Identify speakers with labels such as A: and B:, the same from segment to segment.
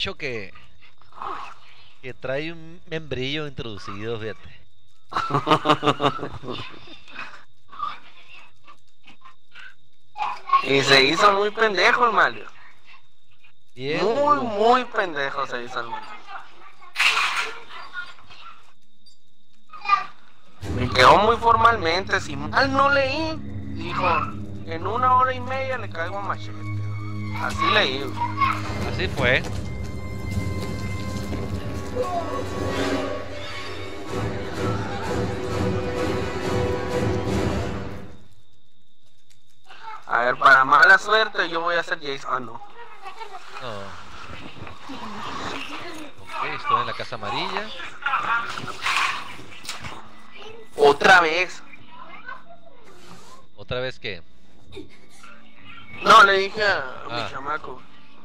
A: dicho que trae un membrillo introducido, fíjate.
B: Y se hizo muy pendejo el Mario.
A: Bien,
B: Muy,
A: seguro.
B: muy pendejo se hizo el Mario. Me quedó muy formalmente, si mal no leí, dijo, en 1 hora y media le caigo a Machete. Así leí.
A: Así fue.
B: A ver, para mala suerte yo voy a hacer Jason. Ah, no.
A: No. Ok, estoy en la casa amarilla.
B: Otra vez.
A: ¿Otra vez qué?
B: No, le dije a mi
A: Ah,
B: chamaco.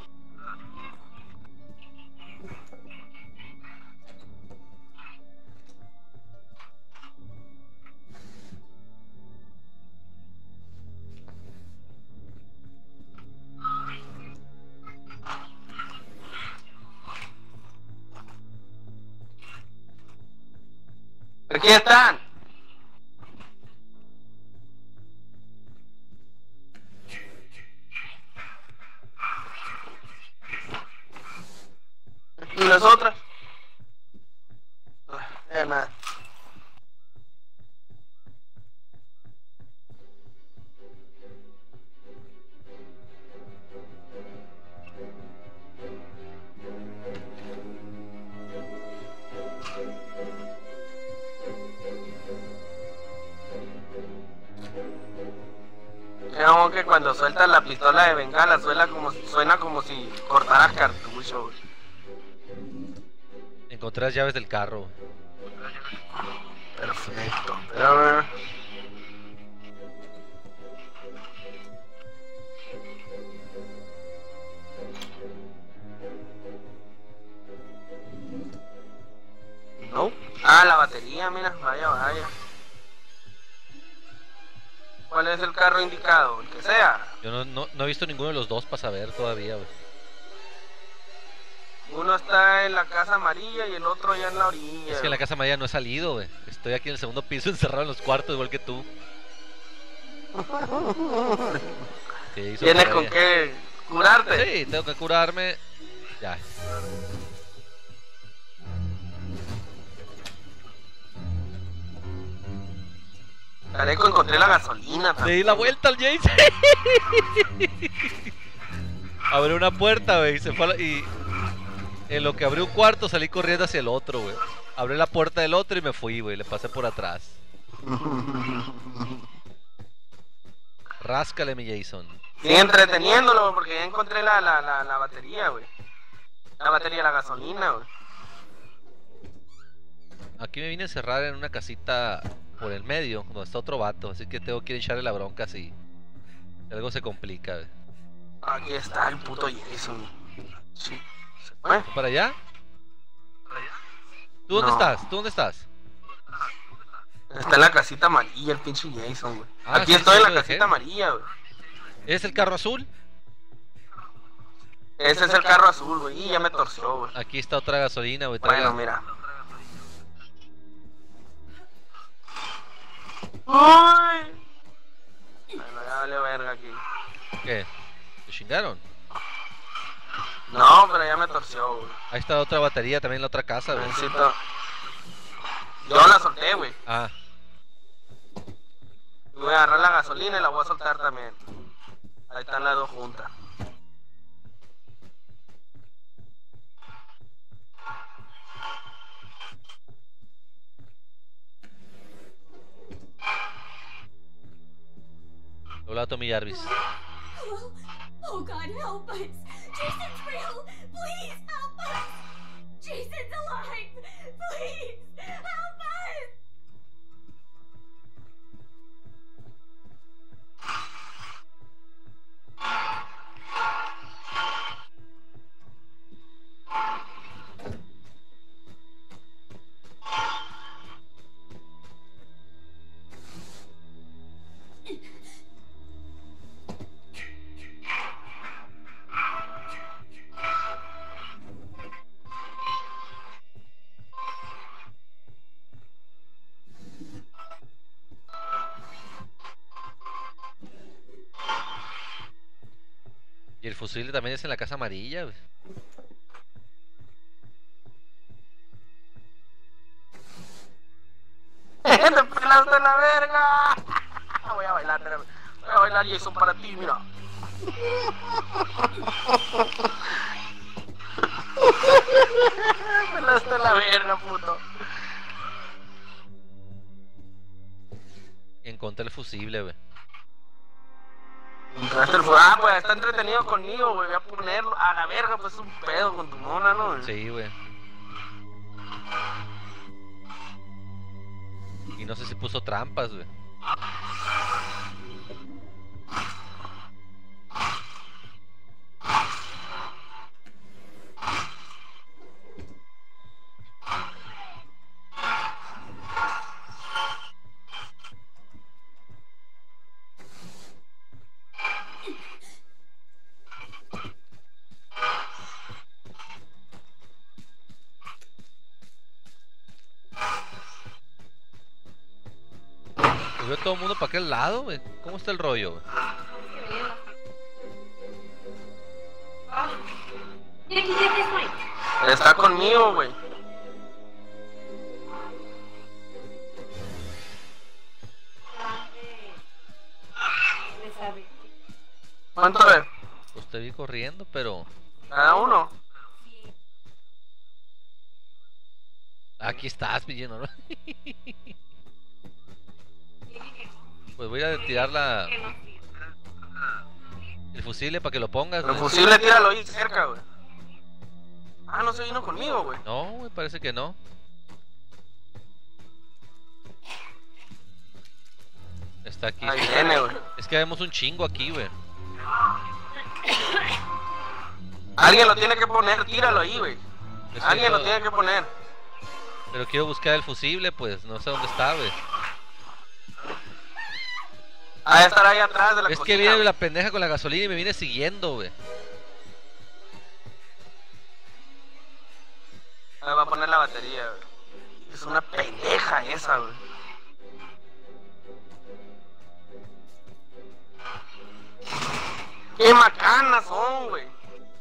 B: Aquí están. ¿Y las otras? Nada. Es como que cuando sueltas la pistola de bengala suena como si cortaras cartucho.
A: encontré las llaves del carro.
B: Perfecto. Pero, no. Ah, la batería, mira, vaya, vaya. ¿Cuál es el carro indicado? El que sea.
A: Yo no he visto ninguno de los dos para saber todavía, güey.
B: Uno está en la casa amarilla y el otro ya en la orilla.
A: Es que en la casa amarilla no he salido, güey. Estoy aquí en el segundo piso encerrado en los cuartos, igual que tú. Sí,
B: ¿Tienes con qué curarte?
A: Sí, tengo que curarme. Ya.
B: Careco, encontré la gasolina
A: Le
B: también.
A: di la vuelta al Jason. Abrió una puerta, güey, y se fue y en lo que abrió un cuarto salí corriendo hacia el otro, güey. Abrí la puerta del otro y me fui, güey. Le pasé por atrás. Ráscale, mi Jason.
B: Sigue entreteniéndolo porque ya encontré la batería, güey. La batería de la gasolina, güey.
A: Aquí me vine a encerrar en una casita por el medio, donde está otro vato. Así que tengo que ir a echarle la bronca si algo se complica, güey.
B: Aquí está el puto Jason. Sí. ¿Se fue?
A: ¿Para allá? ¿Tú dónde
B: No.
A: estás? ¿Tú dónde estás?
B: Está en la casita amarilla el pinche Jason, güey.
A: Ah,
B: Aquí
A: sí,
B: estoy
A: sí,
B: en
A: lo
B: la
A: dejé.
B: casita amarilla, güey.
A: ¿Es el carro azul?
B: Ese es el carro azul, güey. Y ya me torció, güey.
A: Aquí está otra gasolina, güey.
B: Bueno, mira. ¡Ay! Bueno, ya vale verga aquí.
A: ¿Qué? ¿Te chingaron?
B: No, pero ya me torció, güey.
A: Ahí está otra batería también en la otra casa, güey.
B: Necesito. Yo la solté, güey.
A: Ah,
B: Voy a agarrar la gasolina y la voy a soltar también. Ahí están las dos juntas.
A: hola Tommy Jarvis.
C: Hello? Oh God, help us! Jason's real! Please help us! Jason's alive! Please help us!
A: fusible también es en la casa amarilla, güey.
B: ¡Te pelaste la verga! Voy a bailar, espérame. Voy a bailar Jason para ti, mira. Pelaste la verga, puto.
A: Encontré el fusible, güey.
B: Ah, pues está entretenido conmigo, güey. Voy a ponerlo. A la verga, pues es un pedo con tu mona, ¿no?
A: Sí, güey. Y no sé si puso trampas, güey. Pues veo todo el mundo para aquel lado, güey. ¿Cómo está el rollo, güey?
B: Está conmigo, güey. ¿Cuánto es?
A: Pues te vi corriendo, pero...
B: Cada uno.
A: Aquí estás, pillando, ¿no? Pues voy a tirar la... el fusible para que lo pongas,
B: El
A: güey.
B: fusible tíralo ahí cerca, güey. Ah, no se vino conmigo, güey.
A: No, güey, parece que no. Está aquí.
B: Ahí viene, güey.
A: Es que vemos un chingo aquí, güey.
B: Alguien lo tiene que poner, tíralo ahí, güey.
A: Es que
B: Alguien lo
A: no-
B: tiene que poner.
A: Pero quiero buscar el fusible, pues. No sé dónde está, güey.
B: Ah, estará ahí atrás de la
A: Es
B: cocina.
A: que viene la pendeja con la gasolina y me viene siguiendo, güey.
B: Ahí va a poner la batería, güey. Es una pendeja esa, güey. Qué macanas son, güey.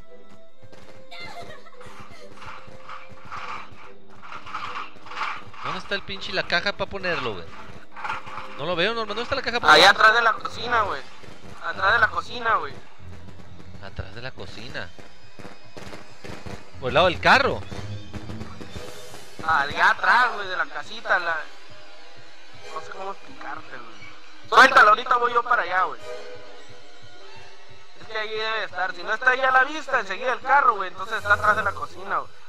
A: ¿Dónde está el pinche la caja para ponerlo, güey? No lo veo, Norman. ¿Dónde está la caja para
B: Allá atrás de la cocina, güey. Atrás de la cocina, güey.
A: Atrás de la cocina. Por el lado del carro.
B: Allá atrás, güey, de la casita. No sé cómo explicarte, güey. Suéltalo, ahorita voy yo para allá, güey. Es que ahí debe estar. Si no está ahí a la vista, enseguida el carro, güey. Entonces está atrás de la cocina, güey.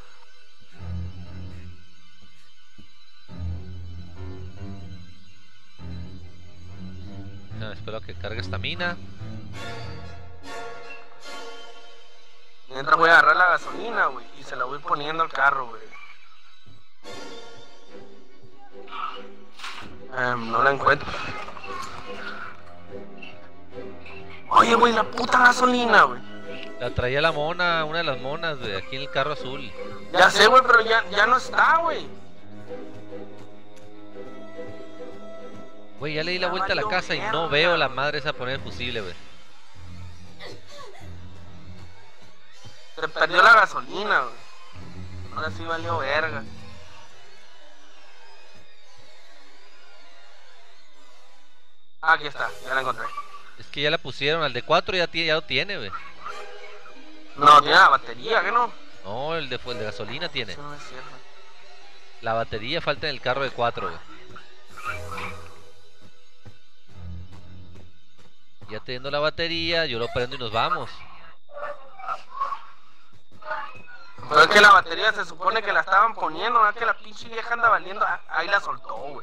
A: No, espero que cargue esta mina.
B: Mientras voy a agarrar la gasolina, güey. Y se la voy poniendo al carro, güey. No la encuentro. Oye, güey, la puta gasolina, güey.
A: La traía la mona, una de las monas, güey, aquí en el carro azul.
B: Ya sé, güey, pero ya no está, güey.
A: Güey, ya le di la
B: Ya
A: vuelta a la
B: valió
A: casa y no
B: mierda.
A: veo la madre esa poner el fusible, güey.
B: Se perdió la gasolina, güey. Ahora sí valió verga. Ah, aquí está, ya la encontré.
A: Es que ya la pusieron, al de 4 ya lo tiene, güey.
B: No, tiene la batería, ¿qué no?
A: No, el de gasolina tiene.
B: Eso no es cierto.
A: La batería falta en el carro de 4, güey. Ya teniendo la batería, yo lo prendo y nos vamos.
B: Pero es que la batería se supone que la estaban poniendo, ¿no? Que la pinche vieja anda valiendo. Ahí la soltó, güey.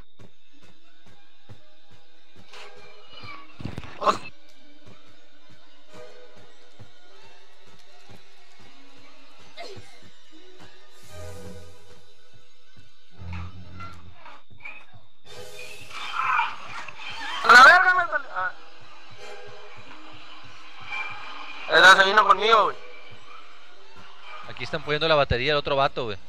B: ¡A la verga me salió! Ah. Esa se vino conmigo, güey.
A: Aquí están poniendo la batería del otro vato, güey.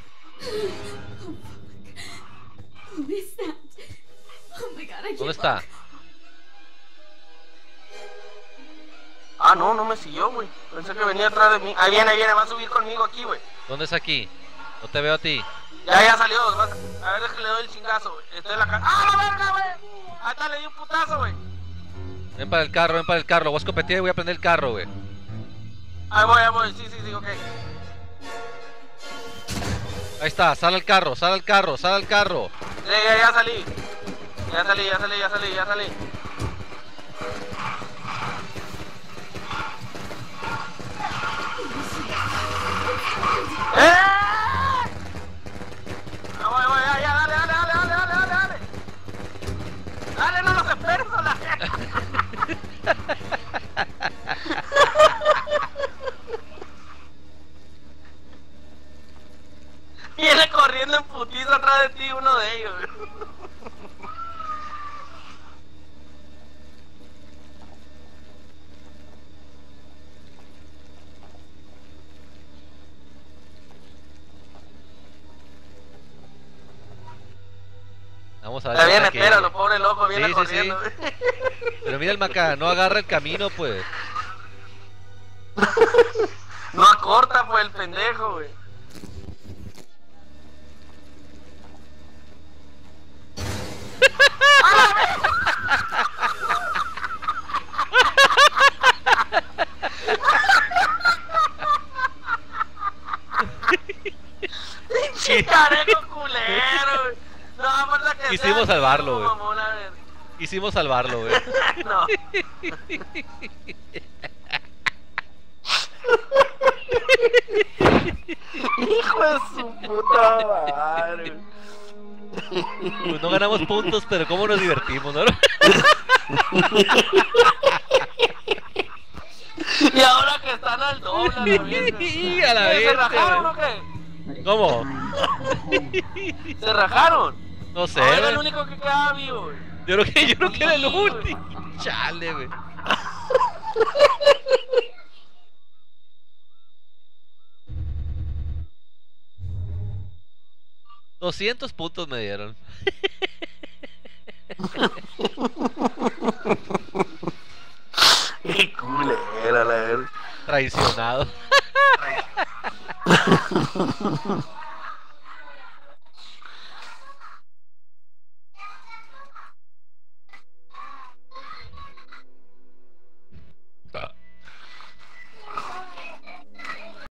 C: Who is that? Oh my god, I can't.
A: ¿Dónde está?
B: Ah, no, no me siguió, güey. Pensé que venía atrás de mí. Ahí viene, va a subir conmigo aquí, güey.
A: ¿Dónde es aquí? No te veo a ti.
B: Ya salió. A ver, déjale, le doy el chingazo, güey. Estoy en la casa. ¡Ah, la verga, güey! Ahí está, le di un putazo, güey.
A: Ven para el carro. Voy a escopetear y voy a prender el carro, güey.
B: Ahí voy. Sí, ok.
A: Ahí está, sale al carro.
B: Ya salí. Ya salí. ¡Eh! Voy, ya, dale. Dale, no los esperes a la gente. Viene corriendo en putiza atrás de ti uno de ellos.
A: Vamos a ver.
B: Está bien,
A: hasta que-
B: espéralo, pobre loco, viene
A: Sí.
B: corriendo.
A: Pero mira el Maca, no agarra el camino, pues.
B: No acorta, pues, el pendejo, güey. Chicareco culero, güey. No, falta que
A: Quisimos
B: sea
A: salvarlo,
B: como
A: güey.
B: mamón, a ver.
A: Quisimos salvarlo, güey.
B: No. Hijo de su puta madre.
A: Pues no ganamos puntos, pero cómo nos divertimos, ¿no?
B: Y ahora que están al doble, a la verga.
A: Y a la
B: ¿Se
A: vez.
B: rajaron o qué?
A: ¿Cómo?
B: ¿Se rajaron?
A: No sé,
B: Ahora era el
A: güey.
B: único que quedaba vivo, güey.
A: Yo creo que era el
B: Sí, güey.
A: último. Chale, güey. $200 puntos me dieron.
B: Qué culera, la verga.
A: Traicionado.